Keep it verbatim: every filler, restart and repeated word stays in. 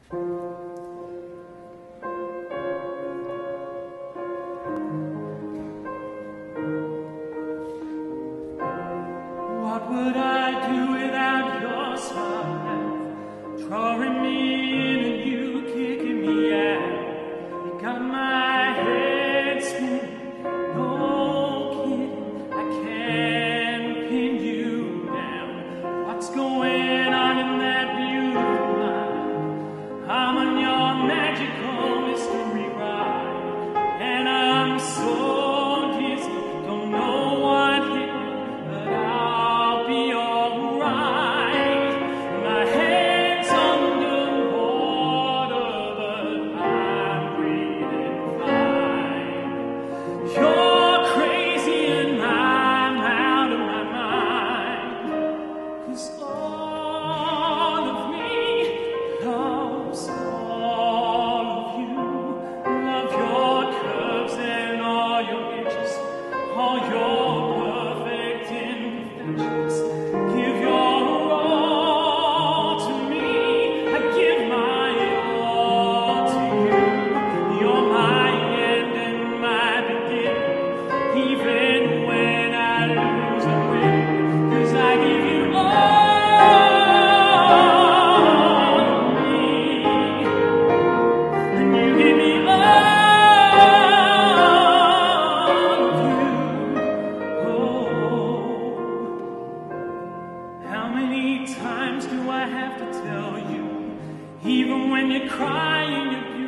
What would I do without your smile, drawing me in and you kicking me out? You got my head spinning, no kidding, I can't pin you down. What's going on in that beautiful mind? I'm on your magical mystery ride, and I'm so dizzy, don't know what hit me, but I'll be alright. My head's underwater, but I'm breathing fine. You're crazy and I'm out of my mind, 'cause all of me loves all of you. Love your curves and all your inches, all your perfect imperfections. Give your all to me, I give my all to you. You're my end and my beginning, even when I lose and win, 'cause I give you all of me, and you give me all of you. Oh, how many times do I have to tell you, even when you're crying, you're